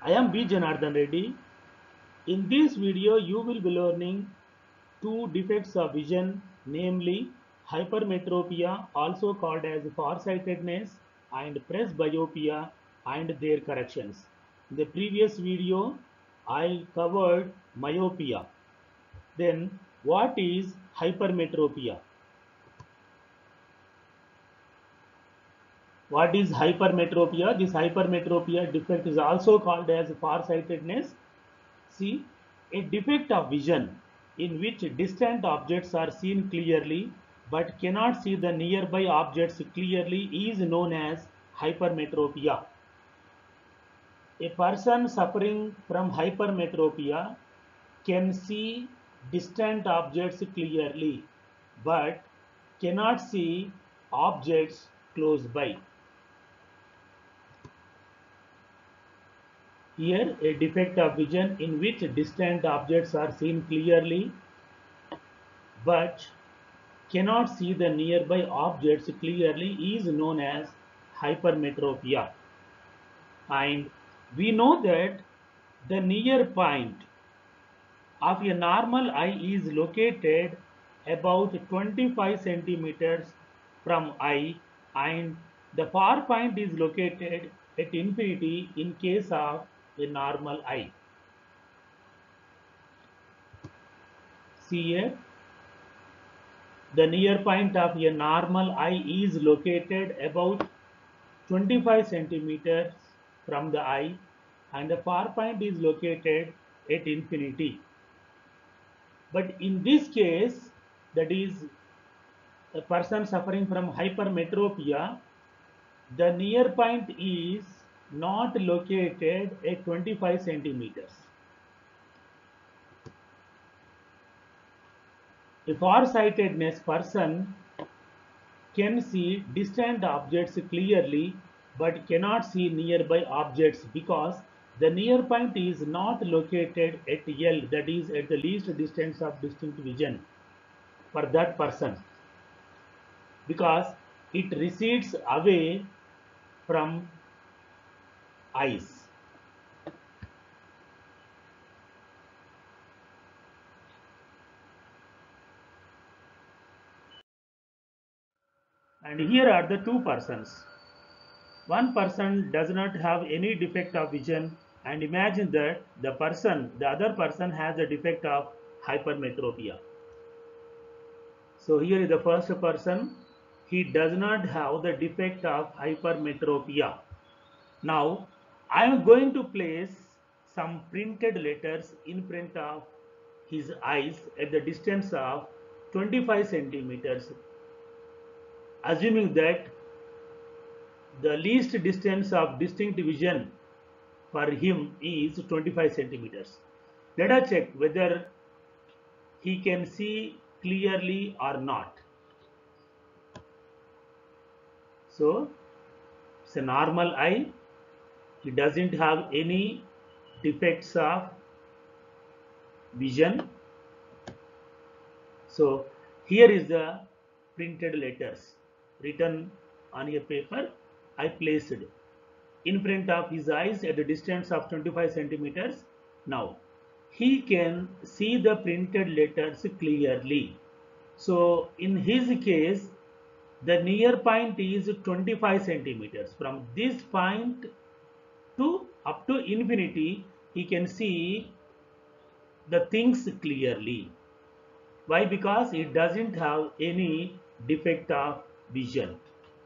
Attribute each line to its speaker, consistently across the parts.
Speaker 1: I am B. Janardhan Reddy. In this video, you will be learning two defects of vision, namely hypermetropia, also called as farsightedness, and presbyopia and their corrections. In the previous video, I covered myopia. Then, what is hypermetropia? What is hypermetropia? This hypermetropia defect is also called as farsightedness. See, a defect of vision in which distant objects are seen clearly but cannot see the nearby objects clearly is known as hypermetropia. A person suffering from hypermetropia can see distant objects clearly but cannot see objects close by. Here, a defect of vision in which distant objects are seen clearly but cannot see the nearby objects clearly is known as hypermetropia. And we know that the near point of a normal eye is located about 25 centimeters from eye, and the far point is located at infinity in case of a normal eye. See here, the near point of a normal eye is located about 25 centimeters from the eye, and the far point is located at infinity. But in this case, that is a person suffering from hypermetropia, the near point is not located at 25 centimeters. A far-sightedness person can see distant objects clearly but cannot see nearby objects because the near point is not located at L, that is at the least distance of distinct vision for that person, because it recedes away from eyes. And here are the two persons. One person does not have any defect of vision, and imagine that the other person has a defect of hypermetropia. So here is the first person. He does not have the defect of hypermetropia. Now I am going to place some printed letters in front of his eyes at the distance of 25 centimeters, assuming that the least distance of distinct vision for him is 25 centimeters. Let us check whether he can see clearly or not. So it's a normal eye. He doesn't have any defects of vision. So here is the printed letters written on a paper. I placed in front of his eyes at a distance of 25 centimeters. Now he can see the printed letters clearly. So in his case, the near point is 25 centimeters. From this point to up to infinity, he can see the things clearly. Why? Because it doesn't have any defect of vision.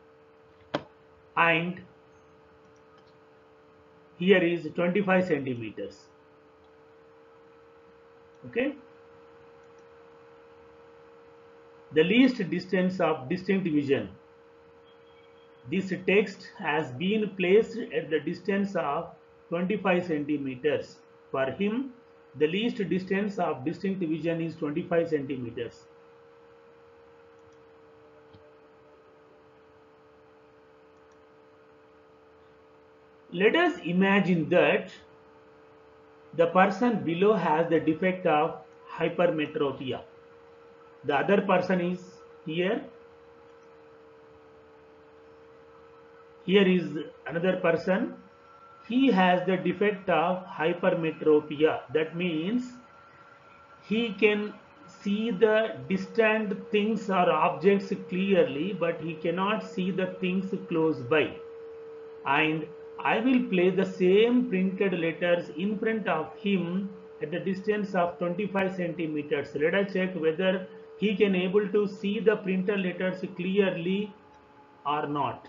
Speaker 1: And here is 25 centimeters. Okay. The least distance of distinct vision. This text has been placed at the distance of 25 centimeters. For him, the least distance of distinct vision is 25 centimeters. Let us imagine that the person below has the defect of hypermetropia. The other person is here. Here is another person. he has the defect of hypermetropia. That means he can see the distant things or objects clearly, but he cannot see the things close by. And I will place the same printed letters in front of him at the distance of 25 centimeters. Let us check whether he can able to see the printed letters clearly or not.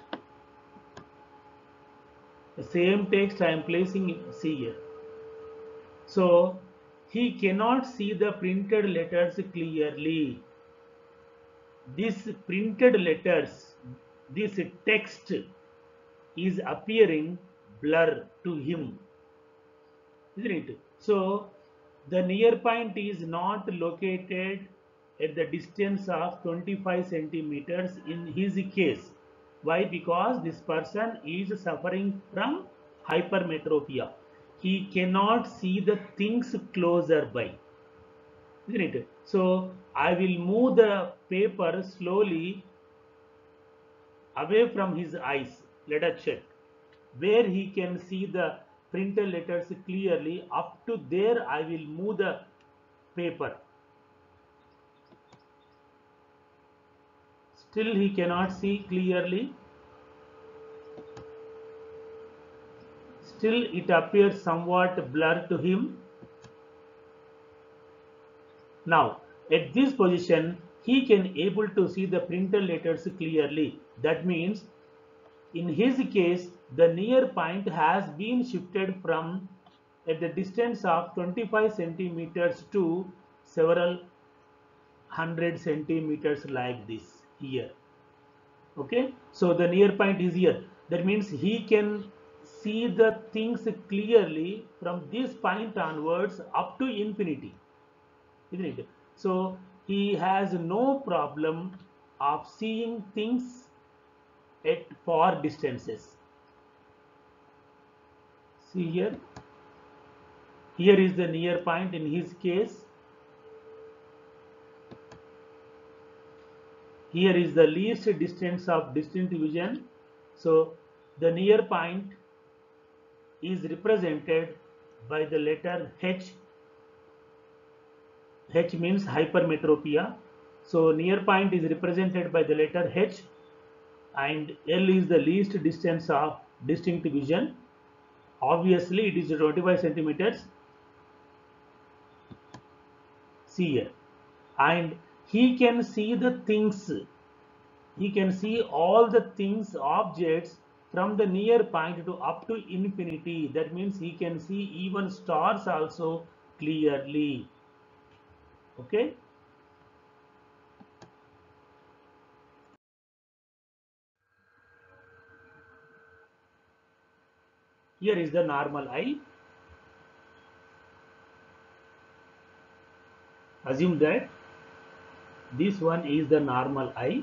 Speaker 1: The same text I am placing, see here. So he cannot see the printed letters clearly. These printed letters, this text is appearing blur to him, isn't it? So the near point is not located at the distance of 25 centimeters in his case. Why? Because this person is suffering from hypermetropia. He cannot see the things closer by, isn't it? So I will move the paper slowly away from his eyes. Let us check where he can see the printed letters clearly. Up to there I will move the paper. Still he cannot see clearly. Still it appears somewhat blurred to him. Now at this position he can able to see the printed letters clearly. That means in his case the near point has been shifted from at the distance of 25 centimeters to several hundred centimeters like this here. Okay, so the near point is here. That means he can see the things clearly from this point onwards up to infinity, isn't it? So he has no problem of seeing things at far distances. See here, here is the near point in his case. Here is the least distance of distinct vision. So the near point is represented by the letter H. H means hypermetropia. So near point is represented by the letter H, and L is the least distance of distinct vision. Obviously it is 25 centimeters. See here, and he can see the things, he can see all the things, objects from the near point to up to infinity. That means he can see even stars also clearly. Okay, here is the normal eye. Assume that this one is the normal eye,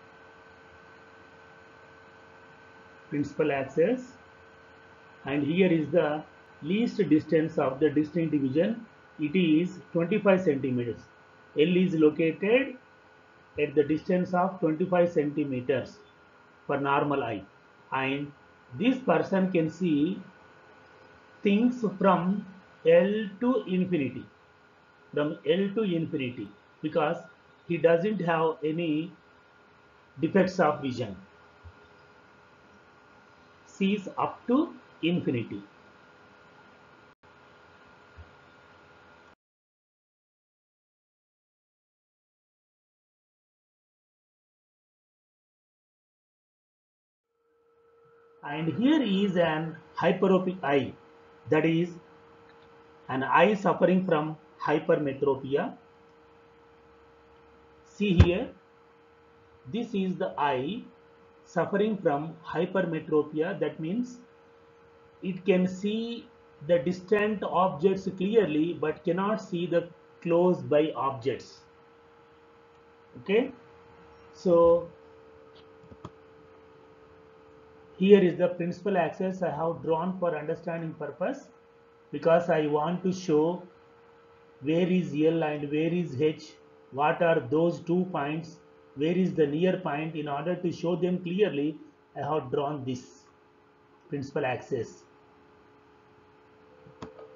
Speaker 1: principal axis, and here is the least distance of the distinct vision. It is 25 centimeters. L is located at the distance of 25 centimeters for normal eye, and this person can see things from L to infinity, from L to infinity, because he doesn't have any defects of vision. Sees up to infinity. And here is an hyperopic eye, that is an eye suffering from hypermetropia. See here, this is the eye suffering from hypermetropia. That means it can see the distant objects clearly but cannot see the close by objects. Okay, so here is the principal axis I have drawn for understanding purpose, because I want to show where is L and where is H, what are those 2 points, where is the near point. In order to show them clearly, I have drawn this principal axis.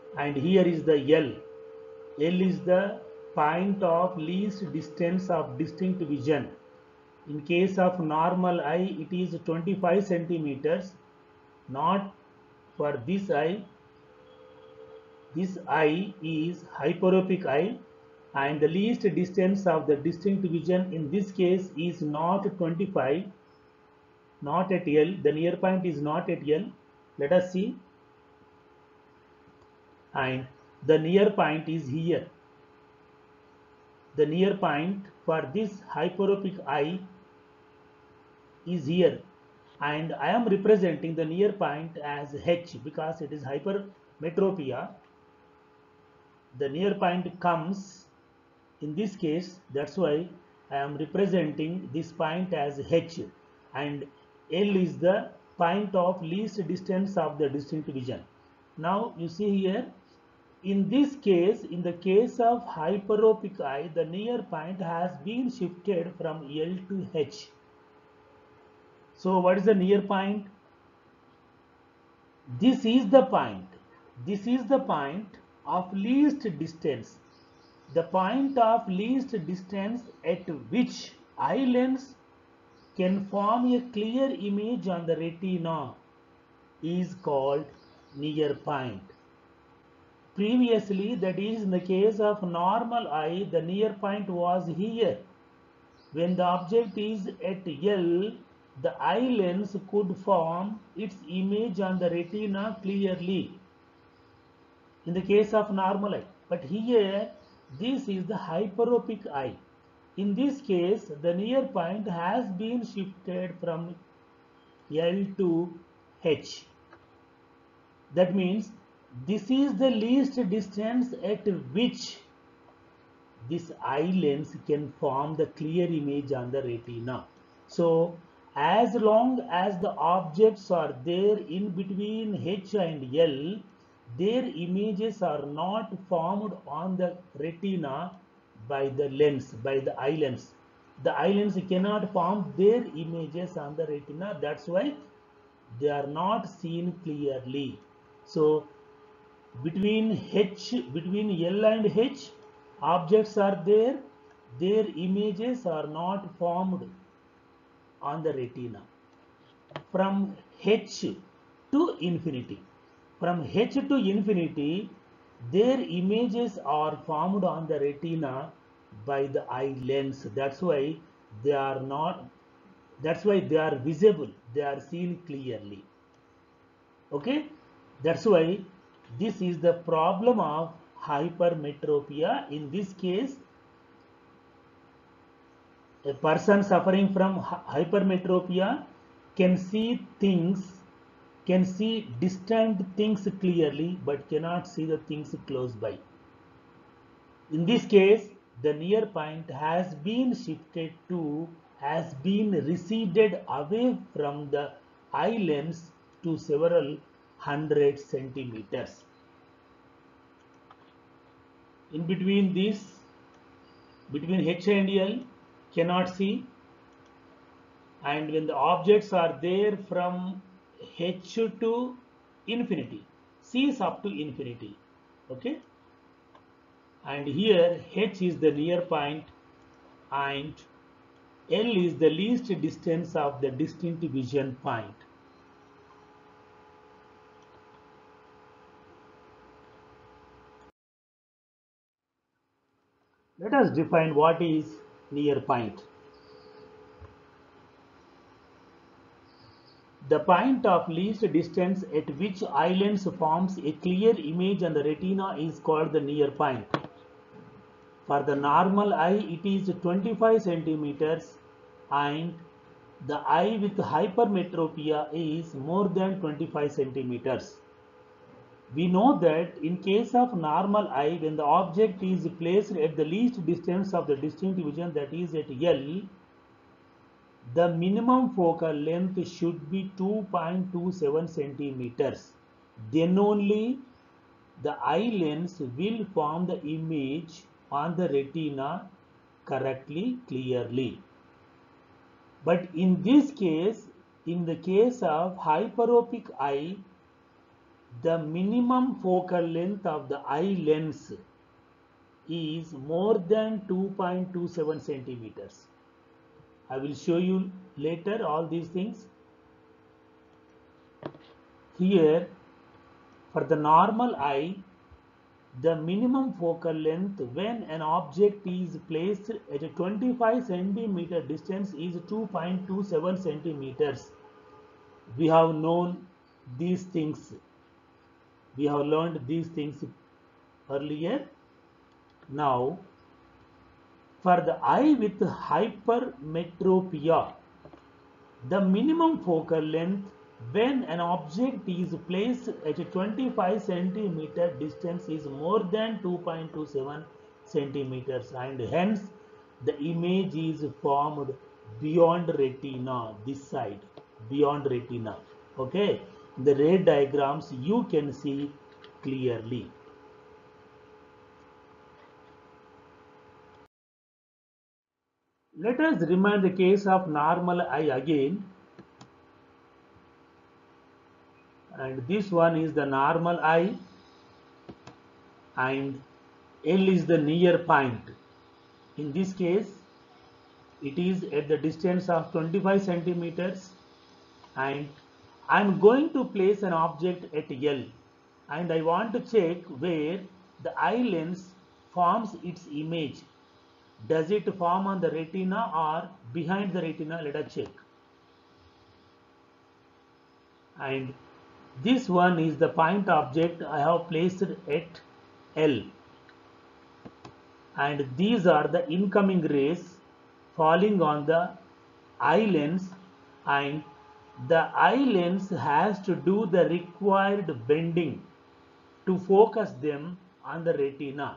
Speaker 1: and here is the L. L is the point of least distance of distinct vision. In case of normal eye, it is 25 centimeters. Not for this eye. This eye is hyperopic eye, and the least distance of the distinct vision in this case is not 25, not at L. The near point is not at L. Let us see. And the near point is here. The near point for this hyperopic eye is here, and I am representing the near point as H because it is hypermetropia. The near point comes in this case, that's why I am representing this point as H, and L is the point of least distance of the distinct vision. Now you see here, in this case, in the case of hyperopic eye, the near point has been shifted from L to H. So what is the near point? This is the point. This is the point of least distance. The point of least distance at which eye lens can form a clear image on the retina is called near point. Previously, that is in the case of normal eye, the near point was here. When the object is at L, the eye lens could form its image on the retina clearly in the case of normal eye. But here, this is the hyperopic eye. In this case, the near point has been shifted from L to H. That means this is the least distance at which this eye lens can form the clear image on the retina. So, as long as the objects are there in between H and L, their images are not formed on the retina by the lens, by the eye lens. The eye lens cannot form their images on the retina. That's why they are not seen clearly. So, between L and H, objects are there, their images are not formed on the retina. From H to infinity, from H to infinity, their images are formed on the retina by the eye lens. That's why they are not, that's why they are visible, they are seen clearly. Okay, that's why this is the problem of hypermetropia. In this case, a person suffering from hypermetropia can see things, can see distant things clearly, but cannot see the things close by. In this case, the near point has been shifted to, has been receded away from the eye lens to several hundred centimeters. In between this, between H and L, cannot see, and when the objects are there from H to infinity, C is up to infinity. Okay, and here H is the near point and L is the least distance of the distinct vision point. Let us define what is near point. The point of least distance at which eye lens forms a clear image on the retina is called the near point. For the normal eye, it is 25 centimeters, and the eye with hypermetropia is more than 25 centimeters. We know that in case of normal eye, when the object is placed at the least distance of the distinct vision, that is at L, the minimum focal length should be 2.27 centimeters. Then only the eye lens will form the image on the retina correctly, clearly. But in this case, in the case of hyperopic eye, the minimum focal length of the eye lens is more than 2.27 centimeters. I will show you later all these things. Here, for the normal eye, the minimum focal length when an object is placed at a 25 centimeter distance is 2.27 centimeters. We have known these things. We have learned these things earlier. Now, for the eye with hypermetropia, the minimum focal length when an object is placed at a 25 centimeter distance is more than 2.27 centimeters, and hence the image is formed beyond retina, this side, beyond retina. Okay, the red diagrams you can see clearly. Let us remind the case of normal eye again. And this one is the normal eye, and L is the near point. In this case, it is at the distance of 25 centimeters, and I am going to place an object at L, and I want to check where the eye lens forms its image. Does it form on the retina or behind the retina? Let us check. And this one is the point object I have placed at L, and these are the incoming rays falling on the eye lens, and the eye lens has to do the required bending to focus them on the retina.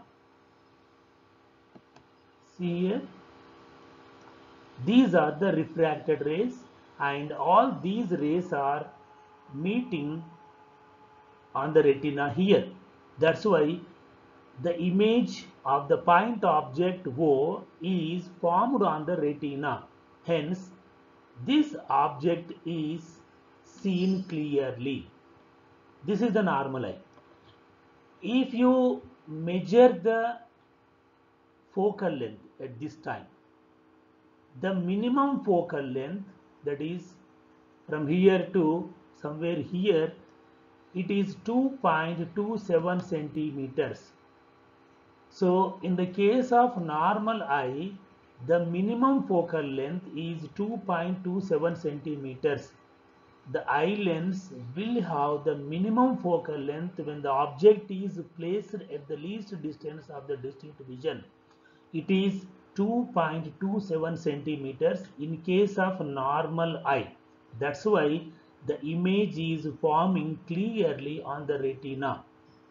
Speaker 1: See here, these are the refracted rays, and all these rays are meeting on the retina here. That's why the image of the point object O is formed on the retina. Hence, this object is seen clearly. This is the normal eye. If you measure the focal length at this time, the minimum focal length, that is from here to somewhere here, it is 2.27 centimeters. So in the case of normal eye, the minimum focal length is 2.27 centimeters. The eye lens will have the minimum focal length when the object is placed at the least distance of the distinct vision. It is 2.27 centimeters in case of normal eye. That's why the image is forming clearly on the retina.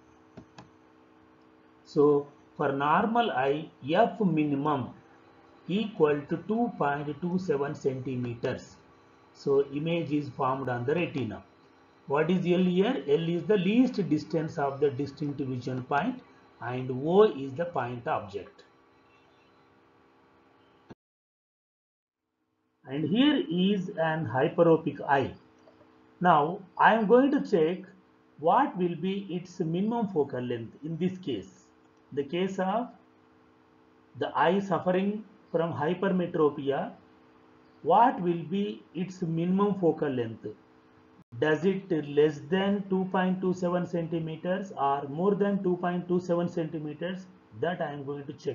Speaker 1: So for normal eye, F minimum equal to 2.27 centimeters. So image is formed on the retina. What is L here? L is the least distance of the distinct vision point, and O is the point object. And here is an hyperopic eye. Now I am going to check what will be its minimum focal length in this case. The case of the eye suffering from hypermetropia, what will be its minimum focal length? Does it less than 2.27 centimeters or more than 2.27 centimeters? That I am going to check.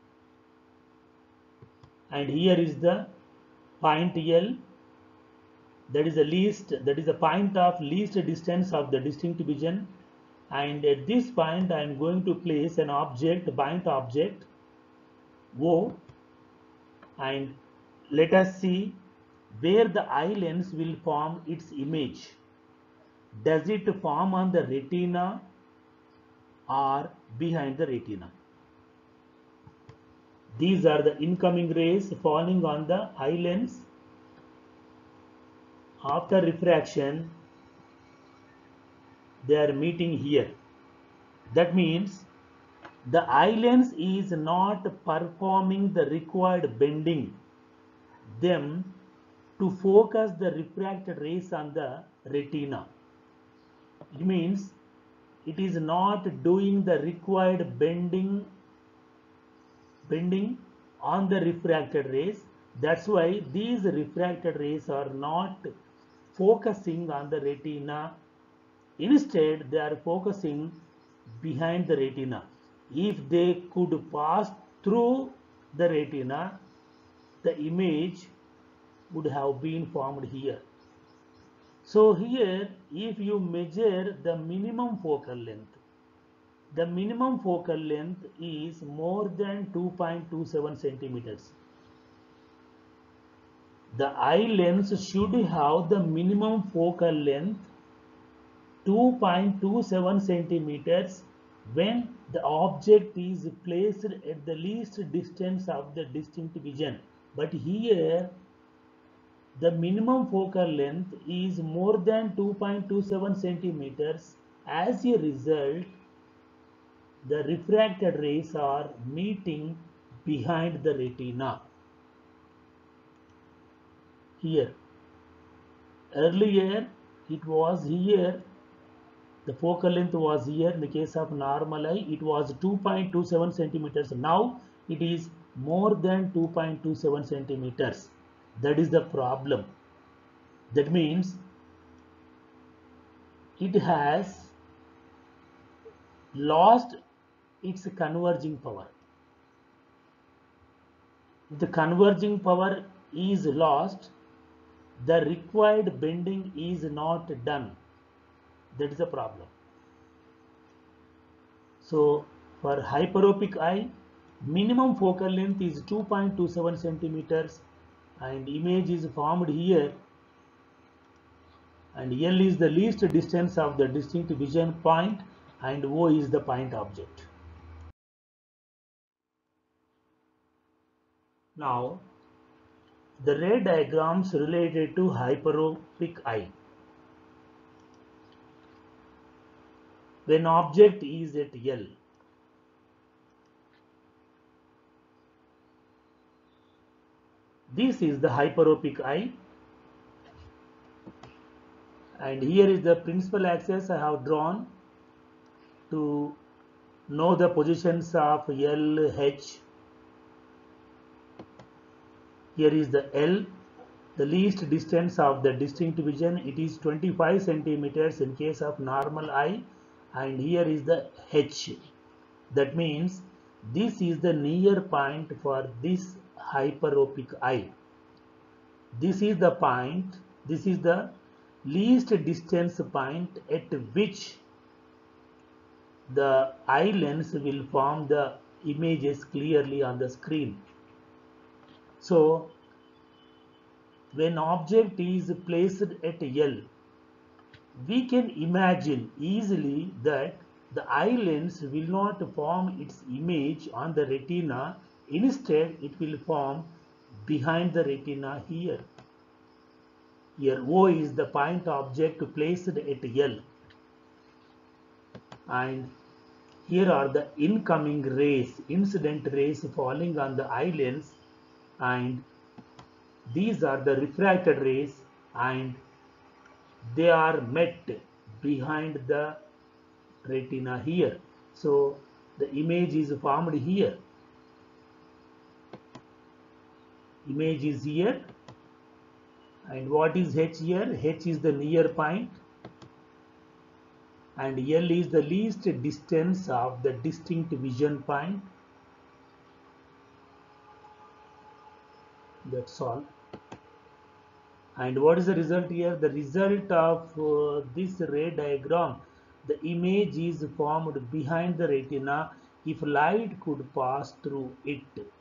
Speaker 1: And here is the point L, that is the point of least distance of the distinct vision, and at this point I am going to place an object, point object O, and let us see where the eye lens will form its image. Does it form on the retina or behind the retina? These are the incoming rays falling on the eye lens. After refraction, they are meeting here. That means the eye lens is not performing the required bending them to focus the refracted rays on the retina. It means it is not doing the required bending on the refracted rays. That's why these refracted rays are not focusing on the retina. Instead, they are focusing behind the retina. If they could pass through the retina, the image would have been formed here. So here, if you measure the minimum focal length, the minimum focal length is more than 2.27 centimeters. The eye lens should have the minimum focal length 2.27 centimeters when the object is placed at the least distance of the distinct vision. But here the minimum focal length is more than 2.27 centimeters. As a result, the refracted rays are meeting behind the retina. Here, earlier it was here, the focal length was here. In the case of normal eye, it was 2.27 centimeters. Now it is more than 2.27 centimeters. That is the problem. That means it has lost its converging power. If the converging power is lost, the required bending is not done. That is the problem. So for hyperopic eye, minimum focal length is 2.27 centimeters and image is formed here, and L is the least distance of the distinct vision point and O is the point object. Now the ray diagrams related to hyperopic eye. When object is at L, this is the hyperopic eye, and here is the principal axis I have drawn to know the positions of L, H. Here is the L, the least distance of the distinct vision. It is 25 centimeters in case of normal eye, and here is the H. That means this is the near point for this hyperopic eye. This is the point, this is the least distance point at which the eye lens will form the images clearly on the screen. So when object is placed at L, we can imagine easily that the eye lens will not form its image on the retina. Instead, it will form behind the retina here. Here O is the point object placed at L, and here are the incoming rays, incident rays falling on the eye lens, and these are the refracted rays, and they are met behind the retina here. So the image is formed here. Image is here, and what is H here? H is the near point, and L is the least distance of the distinct vision point. That's all. And what is the result here? The result of this ray diagram, the image is formed behind the retina if light could pass through it.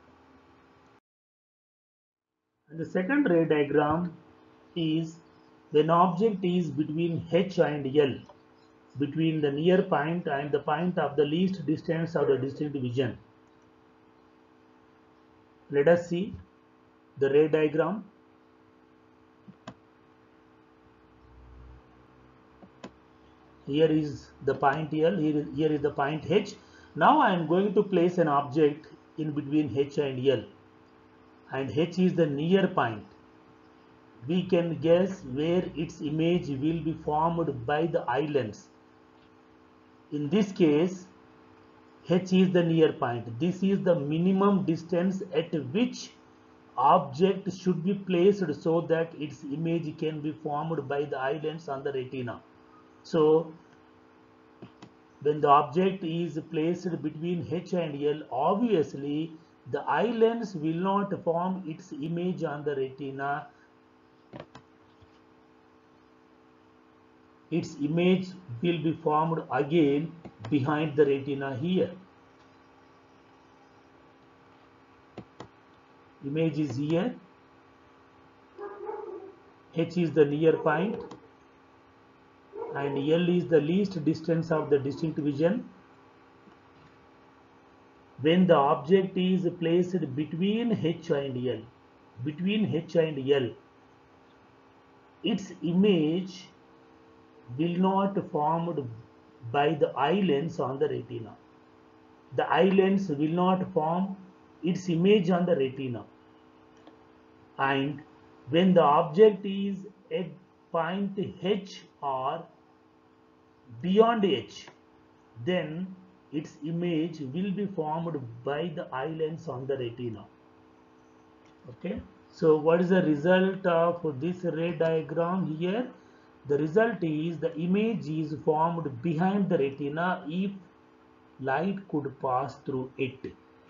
Speaker 1: And the second ray diagram is when object is between H and L, between the near point and the point of the least distance of the distinct vision. Let us see the ray diagram. Here is the point L, here is the point H. Now I am going to place an object in between H and L, and H is the near point. We can guess where its image will be formed by the eye lens. In this case, H is the near point. This is the minimum distance at which object should be placed so that its image can be formed by the eye lens on the retina. So when the object is placed between H and L, obviously the eye lens will not form its image on the retina. Its image will be formed again behind the retina here. Image is here. H is the near point and L is the least distance of the distinct vision. When the object is placed between H and L, its image will not formed by the eye lens on the retina. The eye lens will not form its image on the retina. And when the object is at point H or beyond H, then its image will be formed by the eye lens on the retina. Okay, so what is the result of this ray diagram here? The result is the image is formed behind the retina if light could pass through it.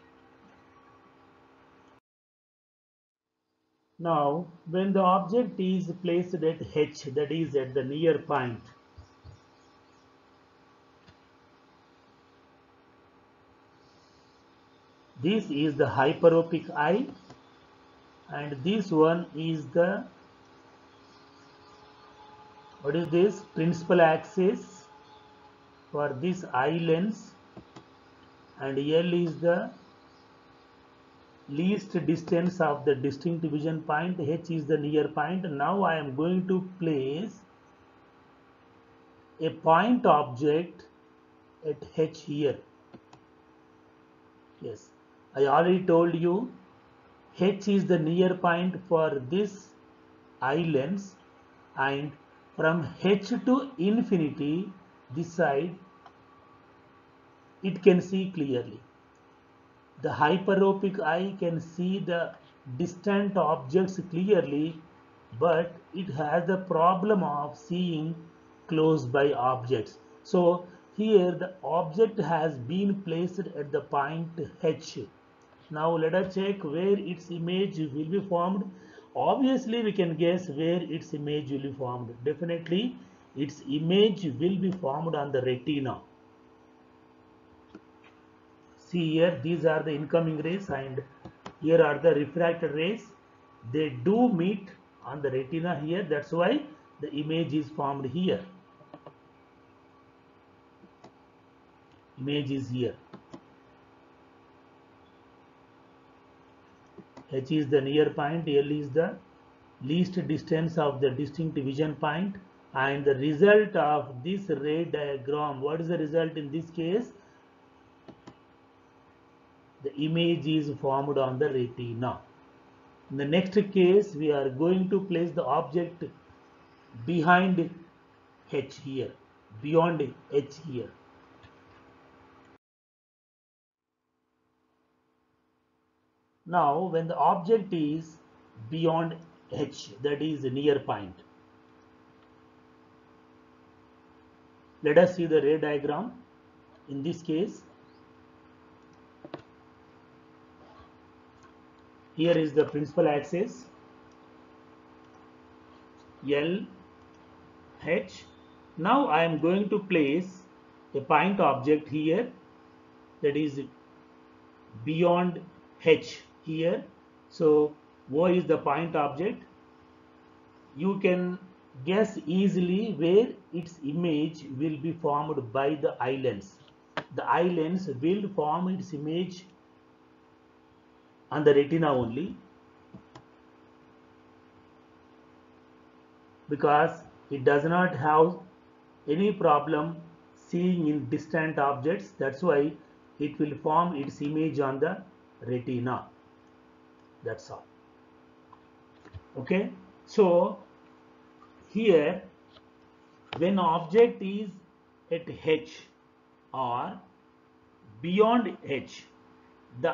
Speaker 1: Now, when the object is placed at H, that is at the near point, this is the hyperopic eye and this one is the, what is this, principal axis for this eye lens, and L is the least distance of the distinct vision point, H is the near point. Now I am going to place a point object at H here. Yes, I already told you H is the near point for this eye lens, and from H to infinity, this side, it can see clearly. The hyperopic eye can see the distant objects clearly, but it has the problem of seeing close by objects. So here the object has been placed at the point H. Now let us check where its image will be formed. Obviously we can guess where its image will be formed. Definitely its image will be formed on the retina. See here, these are the incoming rays and here are the refracted rays. They do meet on the retina here. That's why the image is formed here. Image is here. H is the near point, L is the least distance of the distinct vision point, and the result of this ray diagram, what is the result in this case? The image is formed on the retina. In the next case, we are going to place the object behind H here, beyond H here. Now, when the object is beyond H, that is near point, let us see the ray diagram. In this case, here is the principal axis, L, H. Now I am going to place a point object here, that is beyond H here. So O is the point object. You can guess easily where its image will be formed by the eye lens. The eye lens will form its image on the retina only, because it does not have any problem seeing in distant objects. That's why it will form its image on the retina. That's all. Okay, so here when object is at H, or beyond H. The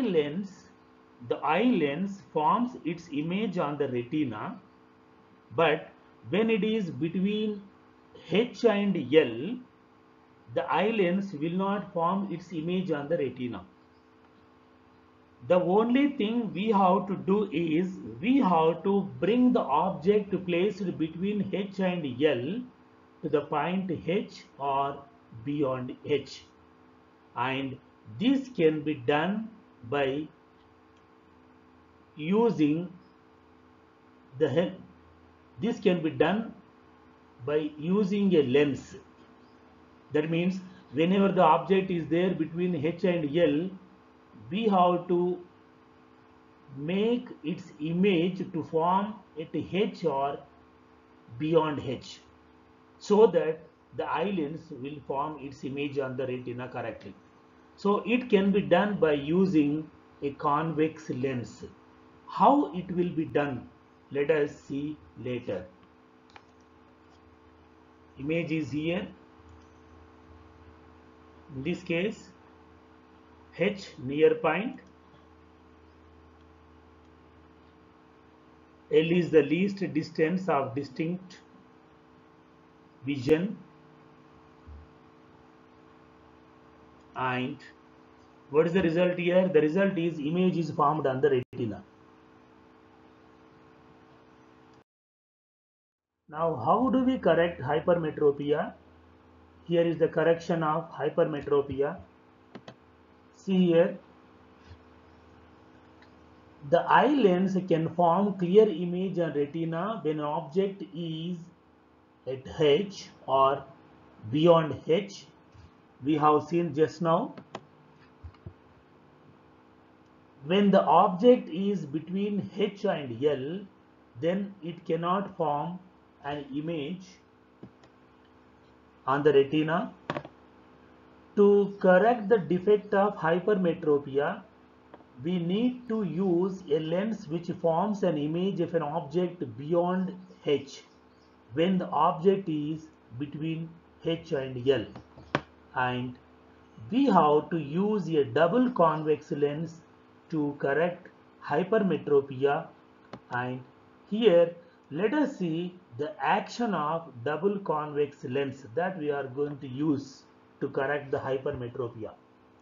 Speaker 1: eye lens forms its image on the retina, but when it is between H and L, the eye lens will not form its image on the retina. The only thing we have to do is we have to bring the object placed between H and L to the point H or beyond H, and this can be done by using the this can be done by using a lens. That means whenever the object is there between H and L, we have to make its image to form at H or beyond H, so that the eye lens will form its image on the retina correctly. So it can be done by using a convex lens. How it will be done, let us see later. Image is here. In this case, H near point, L is the least distance of distinct vision, and what is the result here? The result is image is formed on the retina. Now, how do we correct hypermetropia? Here is the correction of hypermetropia. See here, the eye lens can form clear image on retina when an object is at H or beyond H. We have seen just now. When the object is between H and L, then it cannot form an image on the retina. To correct the defect of hypermetropia, we need to use a lens which forms an image of an object beyond H when the object is between H and L, and we have to use a double convex lens to correct hypermetropia. And here let us see the action of double convex lens that we are going to use to correct the hypermetropia.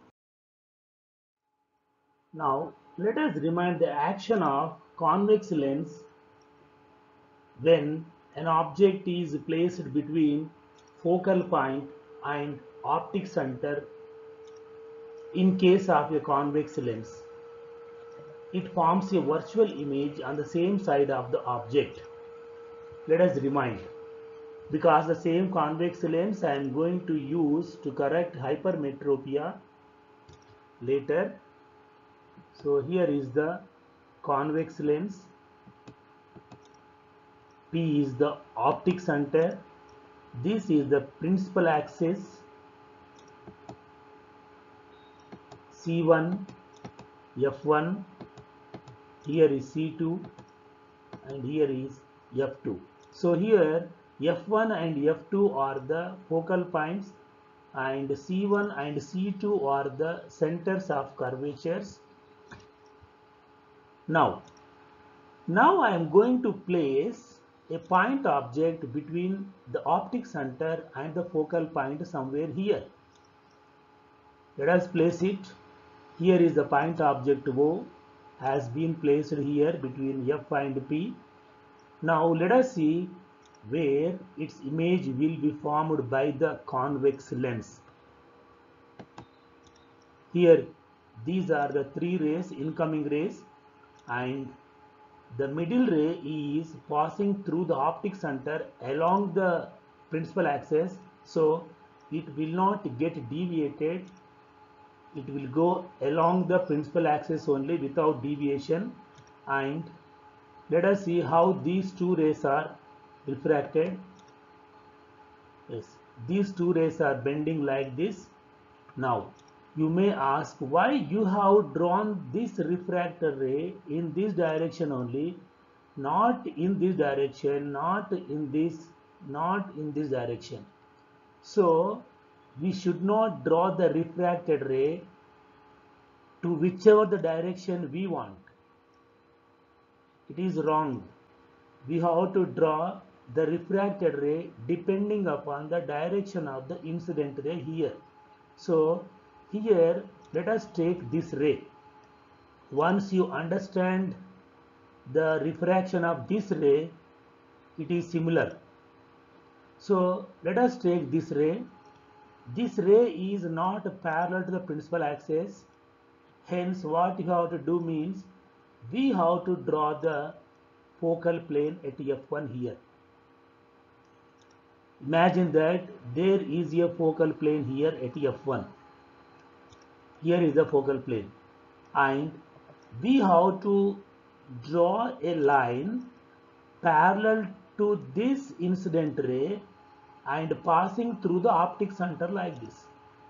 Speaker 1: Now let us remind the action of convex lens when an object is placed between focal point and optic center. In case of a convex lens, it forms a virtual image on the same side of the object. Let us remind, because the same convex lens I am going to use to correct hypermetropia later. So here is the convex lens, P is the optic center, this is the principal axis, C1, F1, here is C2, and here is F2. So here F1 and F2 are the focal points, and C1 and C2 are the centers of curvatures. Now I am going to place a point object between the optic center and the focal point somewhere here. Let us place it. Here is the point object O has been placed here between F and P. Now let us see where its image will be formed by the convex lens. Here these are the three rays, incoming rays, and the middle ray is passing through the optic center along the principal axis, so it will not get deviated. It will go along the principal axis only without deviation. And let us see how these two rays are refracted. Yes, these two rays are bending like this. Now you may ask why you have drawn this refractor ray in this direction only, not in this direction, not in this direction. So we should not draw the refracted ray to whichever the direction we want. It is wrong. We have to draw the refracted ray depending upon the direction of the incident ray here. So here let us take this ray. Once you understand the refraction of this ray, it is similar. So let us take this ray. This ray is not parallel to the principal axis. Hence what you have to do means we have to draw the focal plane at F1 here. Imagine that there is a focal plane here at F1. Here is the focal plane, and we have to draw a line parallel to this incident ray and passing through the optic center like this.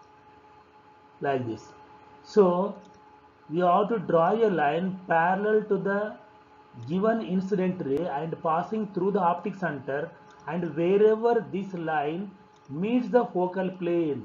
Speaker 1: So we have to draw a line parallel to the given incident ray and passing through the optic center, and wherever this line meets the focal plane,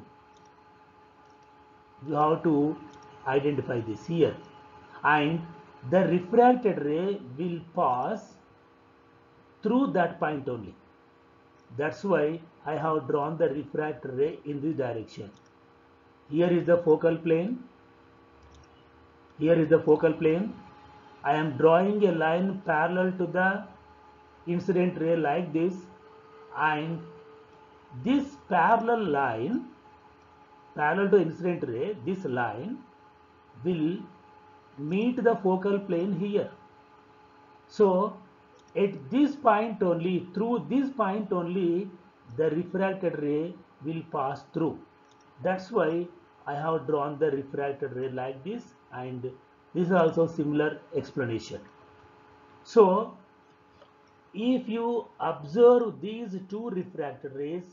Speaker 1: you have to identify this here, and the refracted ray will pass through that point only. That's why I have drawn the refracted ray in this direction. Here is the focal plane. Here is the focal plane. I am drawing a line parallel to the incident ray like this, and this parallel line, parallel to incident ray, this line will meet the focal plane here. So at this point only, through this point only, the refracted ray will pass through. That's why I have drawn the refracted ray like this, and this is also similar explanation. So if you observe these two refracted rays,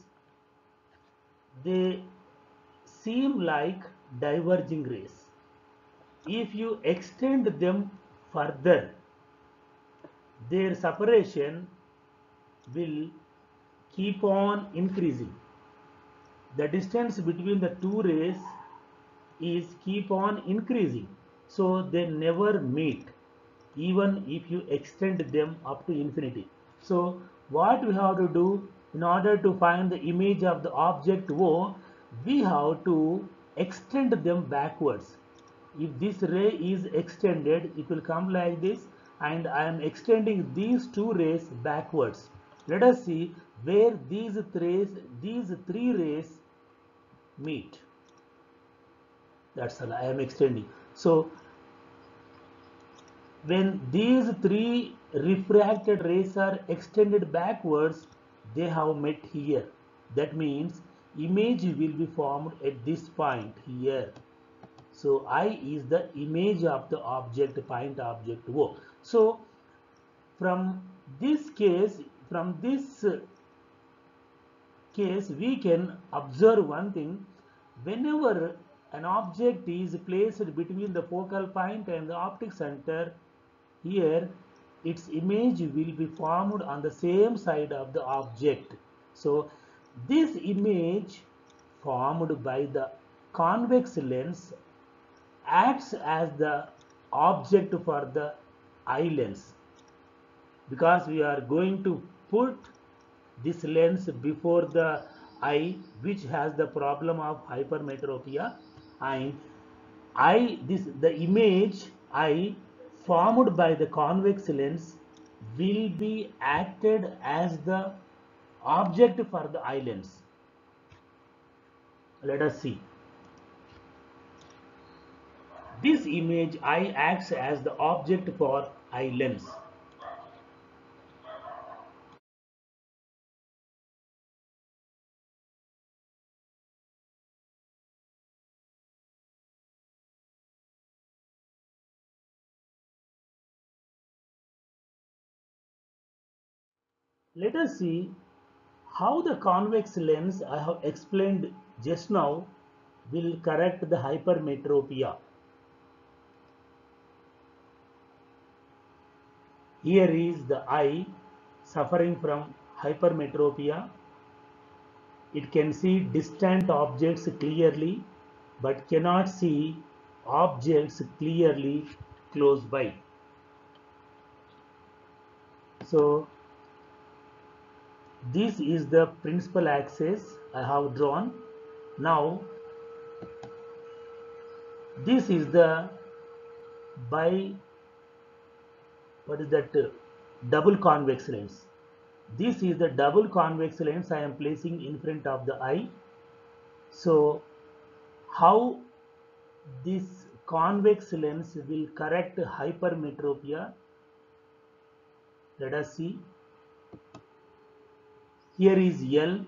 Speaker 1: they seem like diverging rays. If you extend them further, their separation will keep on increasing. The distance between the two rays is keep on increasing, so they never meet even if you extend them up to infinity. So what we have to do in order to find the image of the object O, we have to extend them backwards. If this ray is extended, it will come like this, and I am extending these two rays backwards. Let us see where these three rays meet. That's all I am extending. So when these three refracted rays are extended backwards, they have met here. That means image will be formed at this point here. So I is the image of the object, point object O. So from this case, we can observe one thing. Whenever an object is placed between the focal point and the optic center, here its image will be formed on the same side of the object. So this image formed by the convex lens acts as the object for the eye lens, because we are going to put this lens before the eye which has the problem of hypermetropia, and the image eye formed by the convex lens will be acted as the object for the eye lens. Let us see. This image eye acts as the object for eye lens. Let us see how the convex lens I have explained just now will correct the hypermetropia. Here is the eye suffering from hypermetropia. It can see distant objects clearly but cannot see objects clearly close by. So this is the principal axis I have drawn. Now this is the double convex lens. This is the double convex lens I am placing in front of the eye. So how this convex lens will correct hypermetropia? Let us see. Here is L.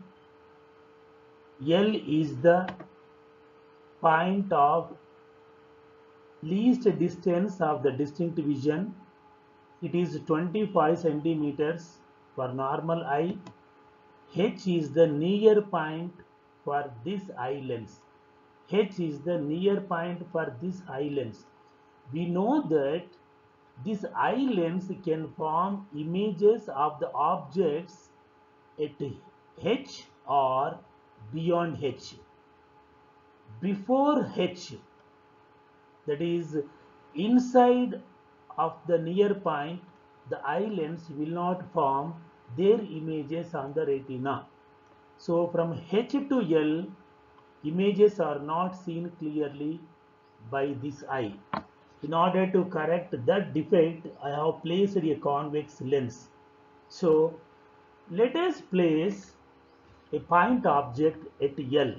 Speaker 1: L is the point of least distance of the distinct vision. It is 25 centimeters for normal eye. H is the near point for this eye lens. H is the near point for this eye lens. We know that this eye lens can form images of the objects at H or beyond H. Before H, that is inside of the near point, the eye lens will not form their images on the retina. So from H to L, images are not seen clearly by this eye. In order to correct that defect, I have placed a convex lens. So let us place a point object at L.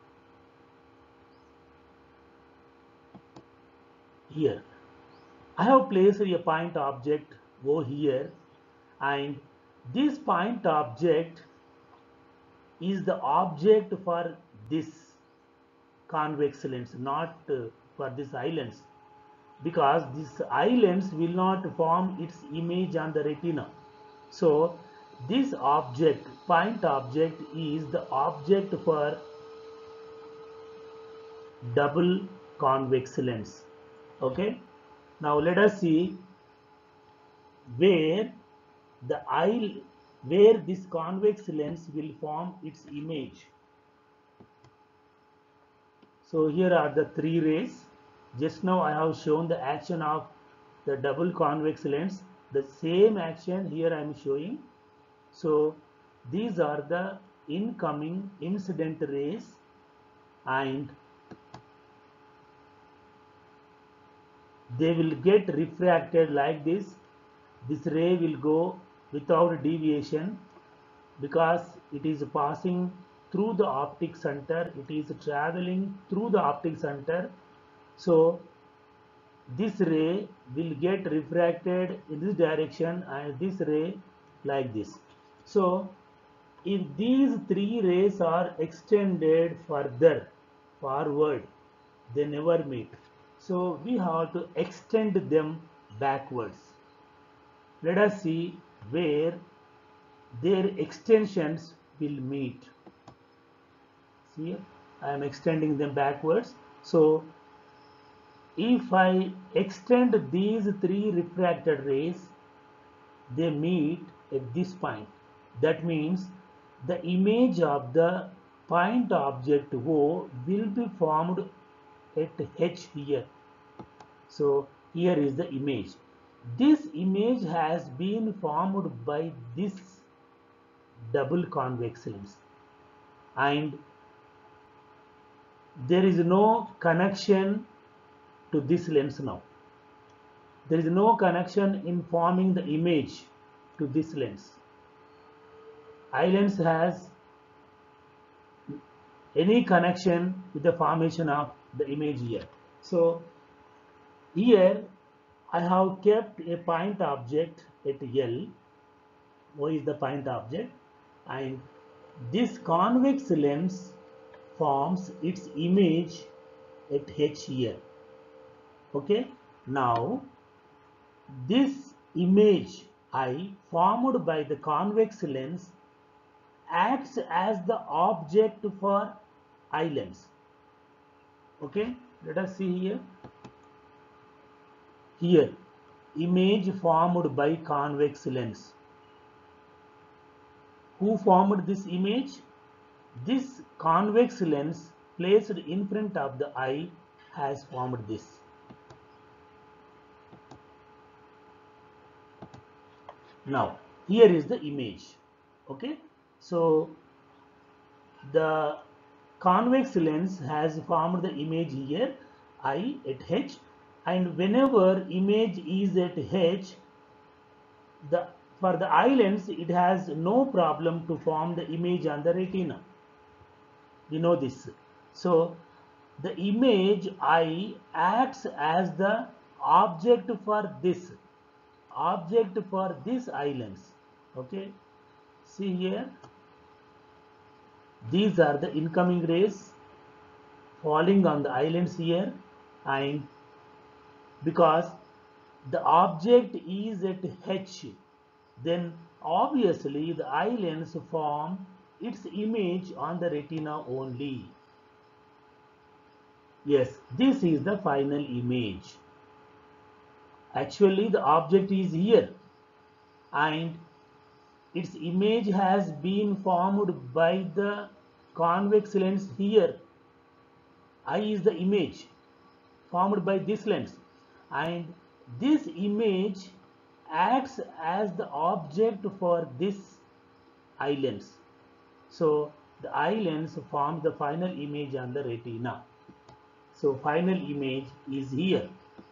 Speaker 1: Here I have placed a point object over here, and this point object is the object for this convex lens, not for this eye lens, because this eye lens will not form its image on the retina. So this object, point object, is the object for double convex lens. Okay, now let us see where where this convex lens will form its image. So here are the three rays. Just now I have shown the action of the double convex lens. The same action here I am showing. So these are the incoming incident rays, and they will get refracted like this. This ray will go without deviation because it is passing through the optic center. It is traveling through the optic center. So this ray will get refracted in this direction and this ray like this. So if these three rays are extended further forward, they never meet. So we have to extend them backwards. Let us see where their extensions will meet. See, I am extending them backwards. So if I extend these three refracted rays, they meet at this point. That means the image of the point object O will be formed at H here. So here is the image. This image has been formed by this double convex lens, and there is no connection to this lens now. There is no connection in forming the image to this lens. Eye lens has any connection with the formation of the image here. So here I have kept a point object at L. O is the point object, and this convex lens forms its image at H here. Okay, now this image I formed by the convex lens acts as the object for eye lens. Okay, let us see here. Here, image formed by convex lens. Who formed this image? This convex lens placed in front of the eye has formed this. Now here is the image. Okay, so the convex lens has formed the image here, I at H, and whenever image is at H, for the eye lens it has no problem to form the image on the retina. We know this. So the image I acts as the object for this eye lens. Okay, see here, these are the incoming rays falling on the eye lens here, and because the object is at H, then obviously the eye lens form its image on the retina only. Yes, this is the final image. Actually the object is here and its image has been formed by the convex lens here. I is the image formed by this lens, and this image acts as the object for this eye lens. So the eye lens forms the final image on the retina. So final image is here.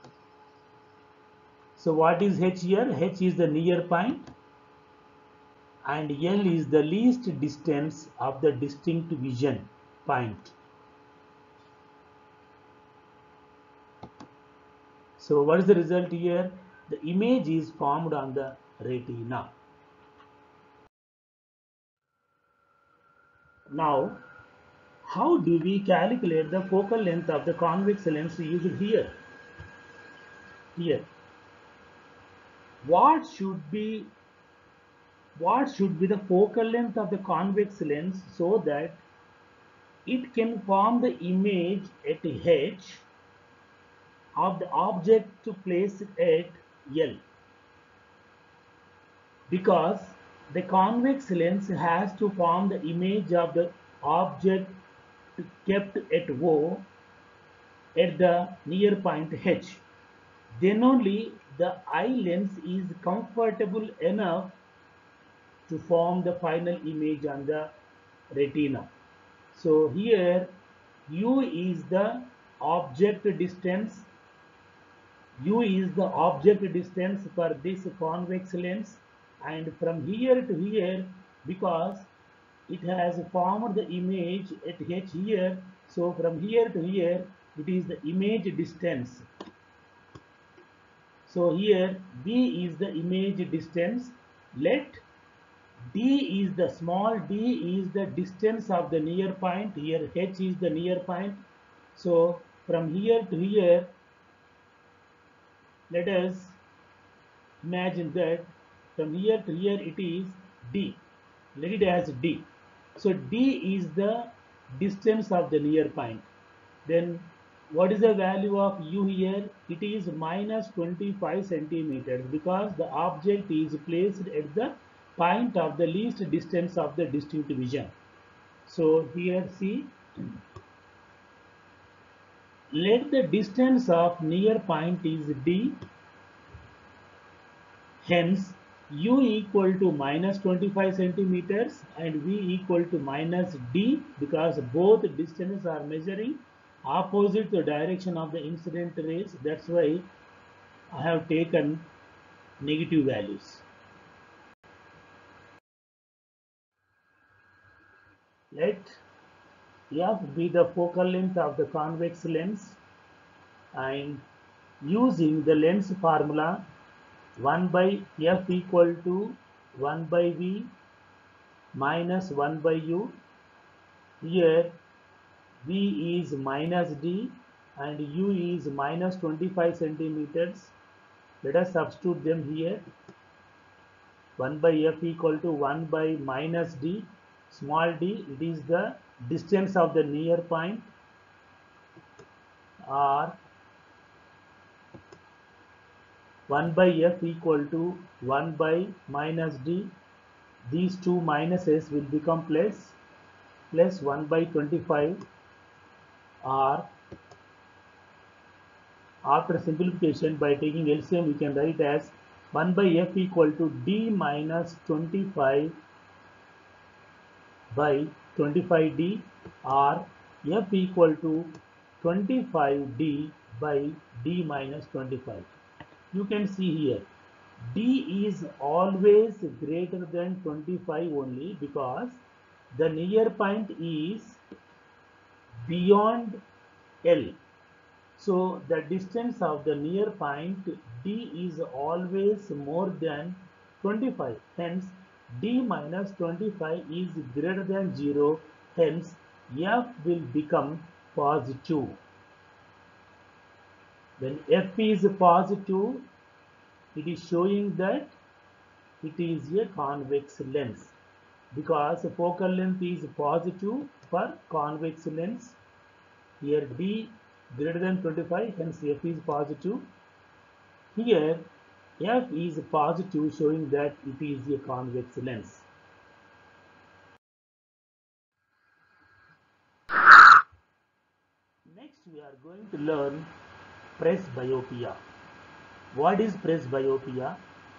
Speaker 1: So what is H here? H is the near point and L is the least distance of the distinct vision point. So what is the result here? The image is formed on the retina. Now, how do we calculate the focal length of the convex lens used here? What should be the focal length of the convex lens so that it can form the image at H of the object to place at L? Because the convex lens has to form the image of the object kept at O at the near point H. Then only the eye lens is comfortable enough to form the final image on the retina. So here U is the object distance. U is the object distance for this convex lens, and from here to here, because it has formed the image at H here, so from here to here it is the image distance. So here B is the image distance. Let D is the small d is the distance of the near point. Here H is the near point. So from here to here, let us imagine that from here to here it is D. Let it as D. So D is the distance of the near point. Then what is the value of U here? It is minus 25 centimeters because the object is placed at the point of the least distance of the distinct vision. So here see, let the distance of near point is D, hence U equal to minus 25 centimeters and V equal to minus D, because both distances are measuring opposite the direction of the incident rays. That's why I have taken negative values. Let F be the focal length of the convex lens, and using the lens formula 1 by F equal to 1 by V minus 1 by U. Here V is minus D and U is minus 25 centimeters. Let us substitute them here. 1 by F equal to 1 by minus D. Small d, it is the distance of the near point, or 1 by F equal to 1 by minus D. These two minuses will become plus. plus 1 by 25, or after simplification by taking LCM we can write as 1 by f equal to d minus 25 by 25d, or f equal to 25d by d minus 25. You can see here d is always greater than 25 only, because the near point is beyond L. So the distance of the near point D is always more than 25. Hence D minus 25 is greater than 0. Hence F will become positive. When F is positive, it is showing that it is a convex lens, because focal length is positive for convex lens. Here D greater than 25, hence F is positive. Here F is positive, showing that it is a convex lens. Next we are going to learn presbyopia. What is presbyopia?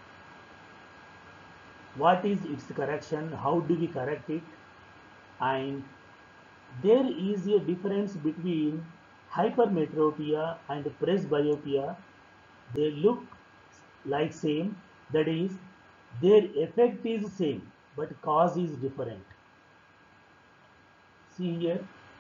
Speaker 1: What is its correction? How do we correct it? And there is a difference between hypermetropia and presbyopia. They look like same, that is, their effect is same but cause is different. See here,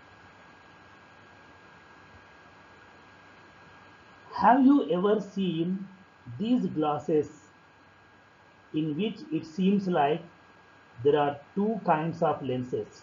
Speaker 1: have you ever seen these glasses in which it seems like there are two kinds of lenses,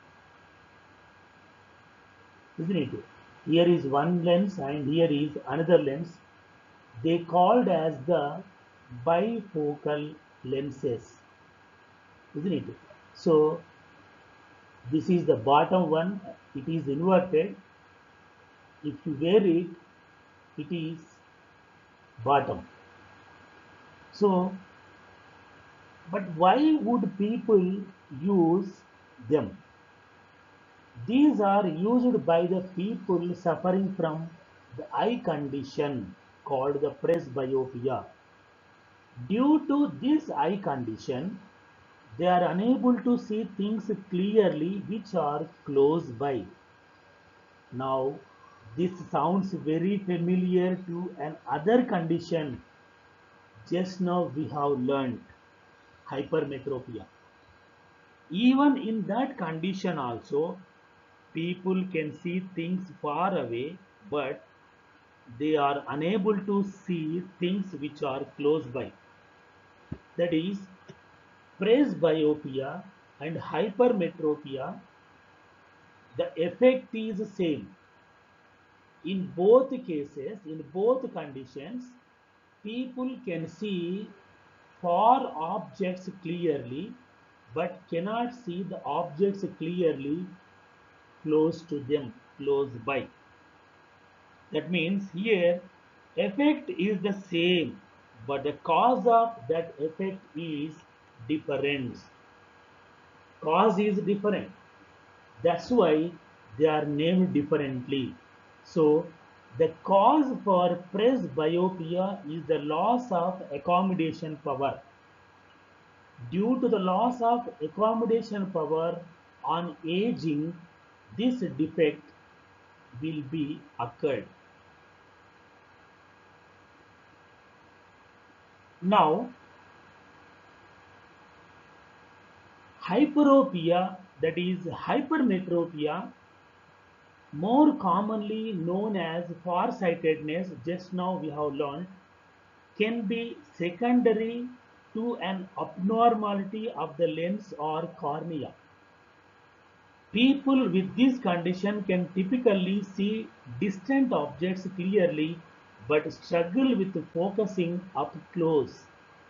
Speaker 1: isn't it? Here is one lens and here is another lens. They called as the bifocal lenses, isn't it? So this is the bottom one, it is inverted. If you wear it, it is bottom. So, but why would people use them? These are used by the people suffering from the eye condition called the presbyopia. Due to this eye condition, they are unable to see things clearly which are close by. Now, this sounds very familiar to an other condition. Just now we have learned hypermetropia. Even in that condition also, people can see things far away, but they are unable to see things which are close by. That is, presbyopia and hypermetropia, the effect is the same. In both cases, in both conditions, people can see far objects clearly, but cannot see the objects clearly close to them, close by. That means here effect is the same, but the cause of that effect is different. Cause is different. That's why they are named differently. So the cause for presbyopia is the loss of accommodation power. Due to the loss of accommodation power on aging, this defect will be occurred. Now, hyperopia, that is hypermetropia, more commonly known as farsightedness, just now we have learned, can be secondary to an abnormality of the lens or cornea. People with this condition can typically see distant objects clearly but struggle with focusing up close.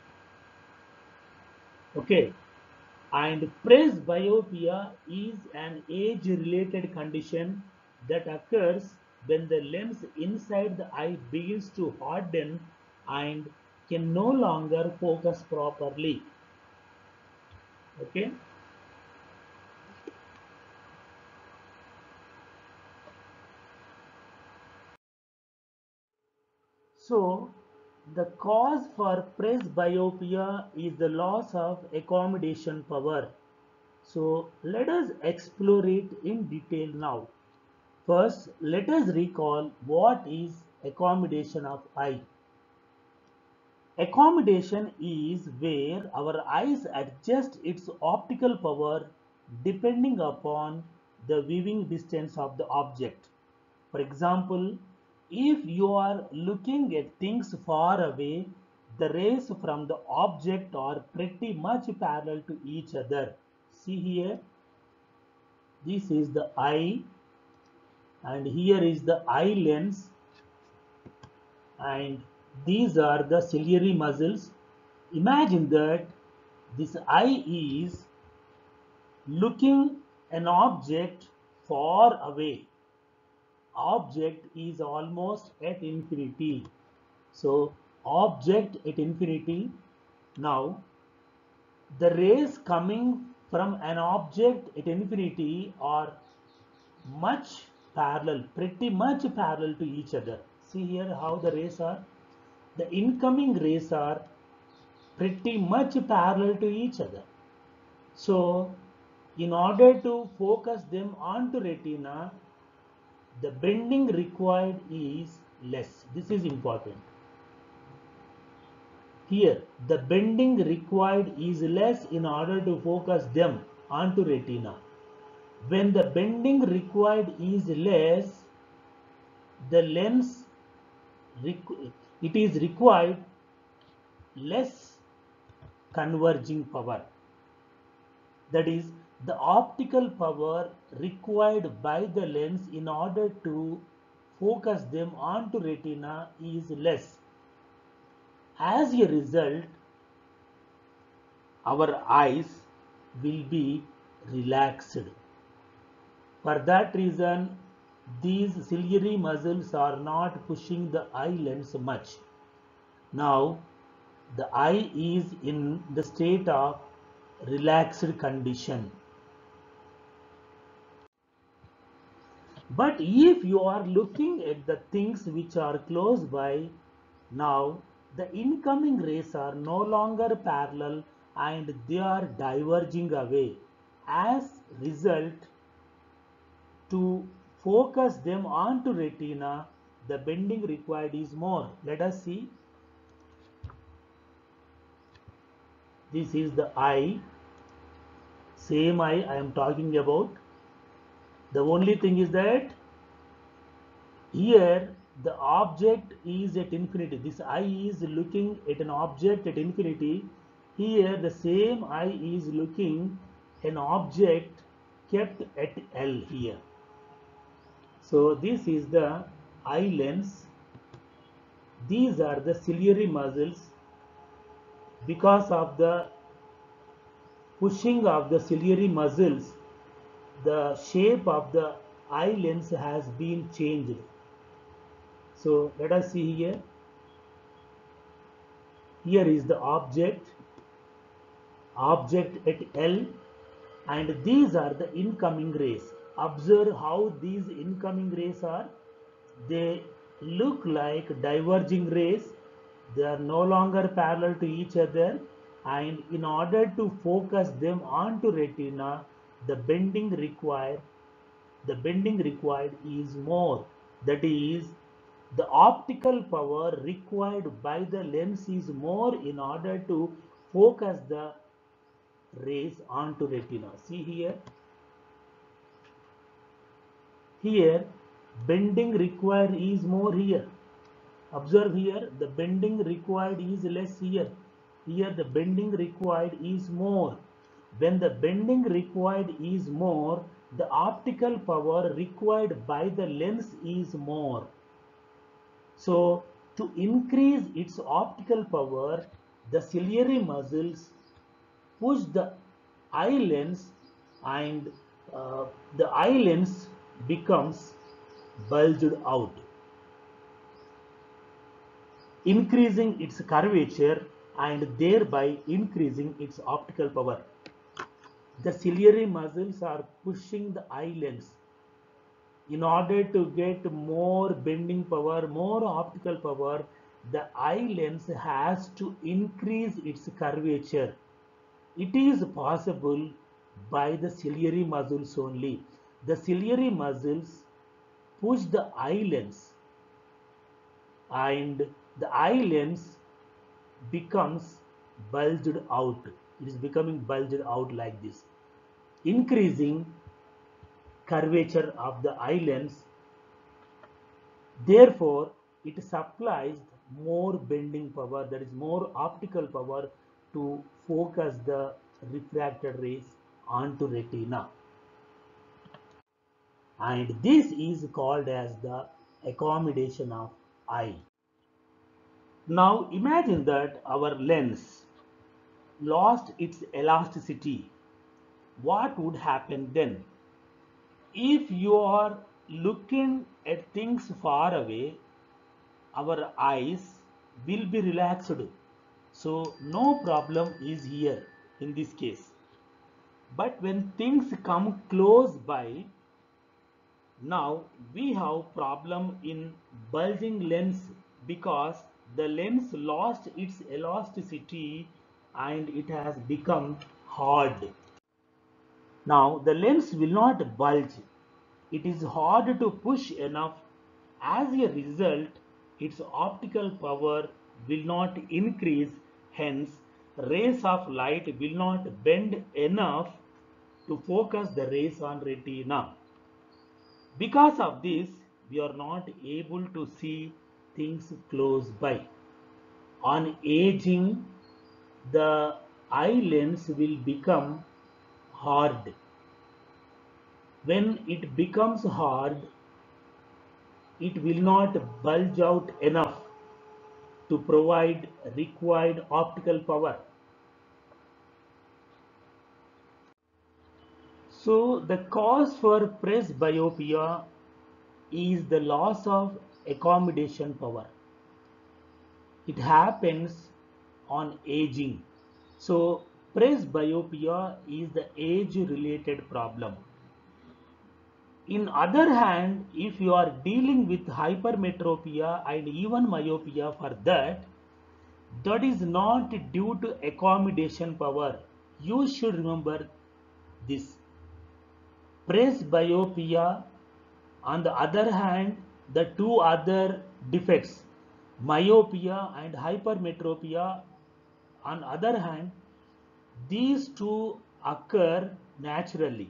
Speaker 1: Okay, and presbyopia is an age-related condition that occurs when the lens inside the eye begins to harden and can no longer focus properly. Okay. The cause for presbyopia is the loss of accommodation power. So let us explore it in detail now. First, let us recall what is accommodation of eye. Accommodation is where our eyes adjust its optical power depending upon the viewing distance of the object. For example, if you are looking at things far away, the rays from the object are pretty much parallel to each other. See here, this is the eye and here is the eye lens, and these are the ciliary muscles. Imagine that this eye is looking an object far away. Object is almost at infinity. So object at infinity. Now the rays coming from an object at infinity are pretty much parallel to each other. See here how the rays are. The incoming rays are pretty much parallel to each other. So in order to focus them onto retina, the bending required is less. This is important. Here, the bending required is less in order to focus them onto retina. When the bending required is less, the lens it is required less converging power. That is, the optical power required by the lens in order to focus them onto retina is less. As a result, our eyes will be relaxed. For that reason, these ciliary muscles are not pushing the eye lens much. Now, the eye is in the state of relaxed condition. But if you are looking at the things which are close by, now the incoming rays are no longer parallel and they are diverging away. As result, to focus them onto retina, the bending required is more. Let us see. This is the eye, same eye I am talking about. The only thing is that here the object is at infinity. This eye is looking at an object at infinity. Here the same eye is looking an object kept at L here. So this is the eye lens. These are the ciliary muscles. Because of the pushing of the ciliary muscles, the shape of the eye lens has been changed. So let us see here. Here is the object at L, and these are the incoming rays. Observe how these incoming rays are. They look like diverging rays. They are no longer parallel to each other, and in order to focus them onto retina, the bending required is more. That is, the optical power required by the lens is more in order to focus the rays onto retina. See here. Here, bending required is more here. Observe here, the bending required is less here. Here the bending required is more. When the bending required is more, the optical power required by the lens is more. So to increase its optical power, the ciliary muscles push the eye lens, and the eye lens becomes bulged out, increasing its curvature and thereby increasing its optical power. The ciliary muscles are pushing the eye lens in order to get more bending power, more optical power. the eye lens has to increase its curvature. It is possible by the ciliary muscles only. The ciliary muscles push the eye lens, and the eye lens becomes bulged out. It is becoming bulged out like this, increasing curvature of the eye lens. Therefore, it supplies more bending power, that is more optical power to focus the refracted rays onto retina. And this is called as the accommodation of eye. Now imagine that our lens lost its elasticity. What would happen then? If you are looking at things far away, our eyes will be relaxed. So no problem is here in this case. But when things come close by, now we have problem in bulging lens because the lens lost its elasticity and it has become hard. Now the lens will not bulge. It is hard to push enough. As a result, its optical power will not increase. Hence, rays of light will not bend enough to focus the rays on retina. Because of this, we are not able to see things close by. On aging, the eye lens will become hard. When it becomes hard, it will not bulge out enough to provide required optical power. So the cause for presbyopia is the loss of accommodation power. It happens on aging. So presbyopia is the age related problem. In other hand, if you are dealing with hypermetropia and even myopia for that is not due to accommodation power. You should remember this. Presbyopia, on the other hand, the two other defects, myopia and hypermetropia, on the other hand, these two occur naturally.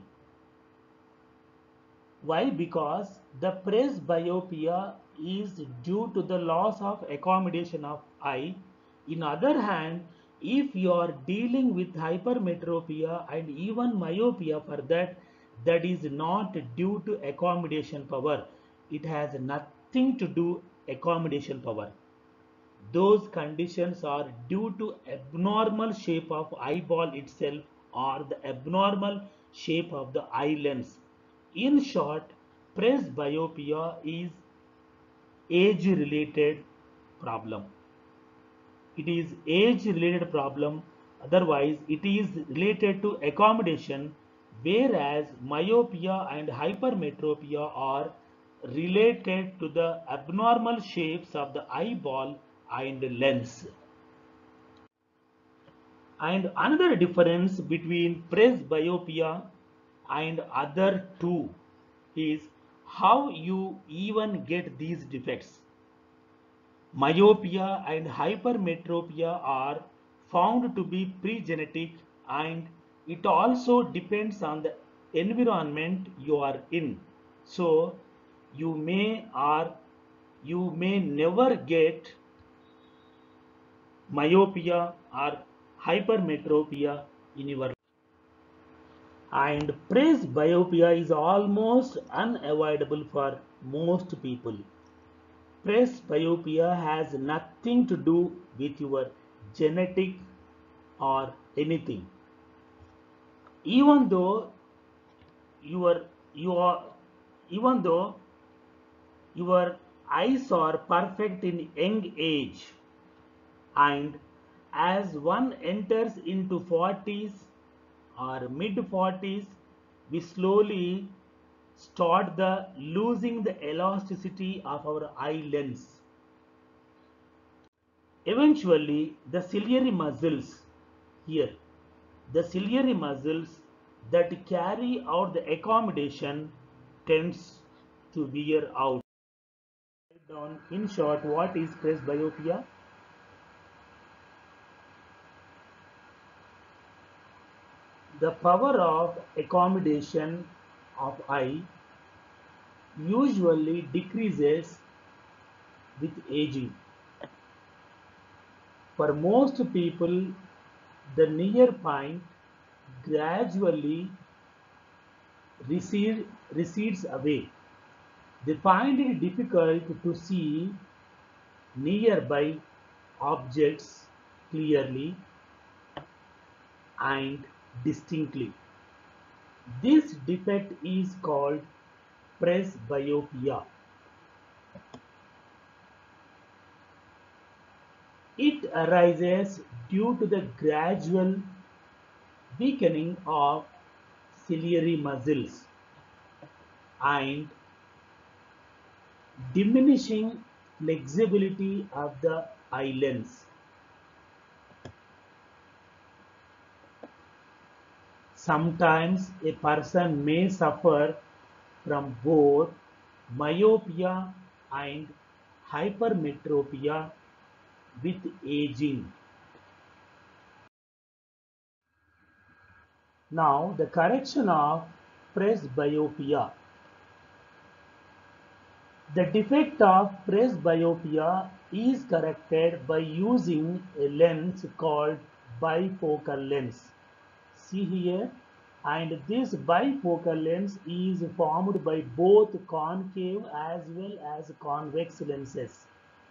Speaker 1: Why? Because the presbyopia is due to the loss of accommodation of eye. In other hand, if you are dealing with hypermetropia and even myopia for that is not due to accommodation power. It has nothing to do accommodation power. Those conditions are due to abnormal shape of eyeball itself or the abnormal shape of the eye lens. In short, presbyopia is age related problem. It is age related problem, otherwise it is related to accommodation, whereas myopia and hypermetropia are related to the abnormal shapes of the eyeball and lens. And another difference between presbyopia and other two is how you even get these defects. Myopia and hypermetropia are found to be pre-genetic, and it also depends on the environment you are in. So you may or you may never get myopia or hypermetropia in your life. And presbyopia is almost unavoidable for most people. Presbyopia has nothing to do with your genetic or anything. Even though you are even though your eyes are perfect in young age, and as one enters into 40s or mid 40s, we slowly start the losing the elasticity of our eye lens. Eventually, the ciliary muscles here, the ciliary muscles that carry out the accommodation tends to wear out. Down in short, what is presbyopia? The power of accommodation of eye usually decreases with aging. For most people, the near point gradually recedes away. They find it difficult to see nearby objects clearly and distinctly. This defect is called presbyopia. It arises due to the gradual weakening of ciliary muscles and diminishing flexibility of the eye lens. Sometimes a person may suffer from both myopia and hypermetropia with aging. Now, the correction of presbyopia. The defect of presbyopia is corrected by using a lens called bifocal lens. See here, and this bifocal lens is formed by both concave as well as convex lenses.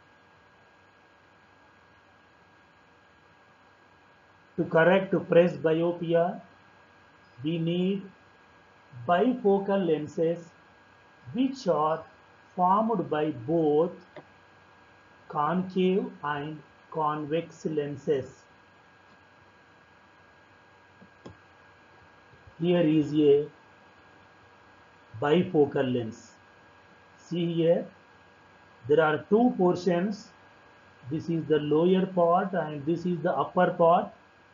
Speaker 1: To correct presbyopia, we need bifocal lenses which are formed by both concave and convex lenses. Here is a bifocal lens. See here, there are two portions. This is the lower part and this is the upper part.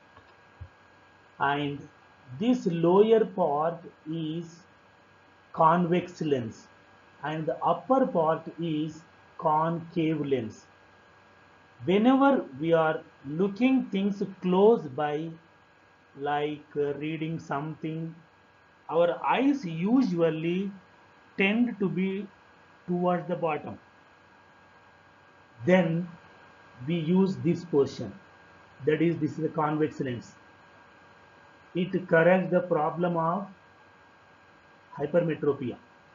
Speaker 1: And this lower part is convex lens and the upper part is concave lens. Whenever we are looking things close by, like reading something, our eyes usually tend to be towards the bottom. Then we use this portion, that is, this is the convex lens. It corrects the problem of hypermetropia.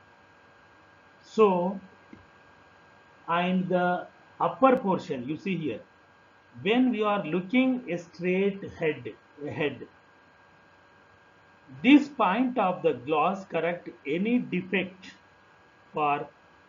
Speaker 1: So, and the upper portion, you see here, when we are looking a straight ahead, this point of the glass correct any defect for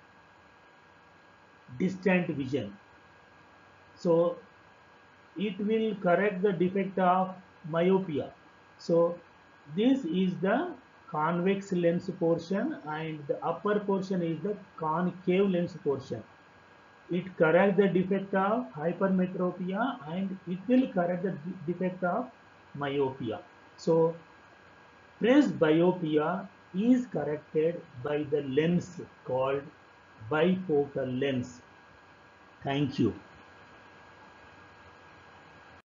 Speaker 1: distant vision. So it will correct the defect of myopia. So this is the convex lens portion and the upper portion is the concave lens portion. It corrects the defect of hypermetropia and it will correct the defect of myopia. So presbyopia is corrected by the lens called bifocal lens. Thank you.